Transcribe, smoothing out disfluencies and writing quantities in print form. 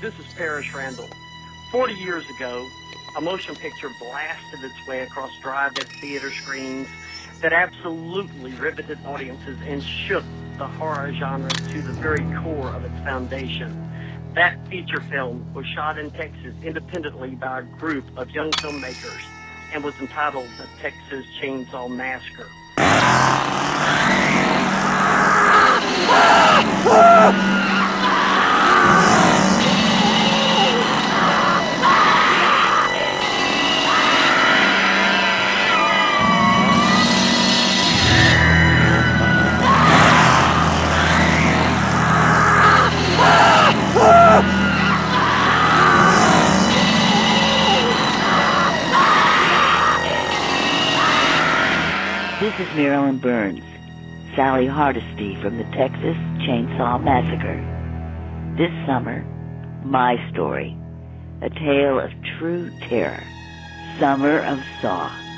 This is Parrish Randall. 40 years ago, a motion picture blasted its way across drive-in theater screens that absolutely riveted audiences and shook the horror genre to the very core of its foundation. That feature film was shot in Texas independently by a group of young filmmakers and was entitled The Texas Chainsaw Massacre. This is Marilyn Burns, Sally Hardesty from the Texas Chainsaw Massacre. This summer, my story, a tale of true terror, Summer of Saw.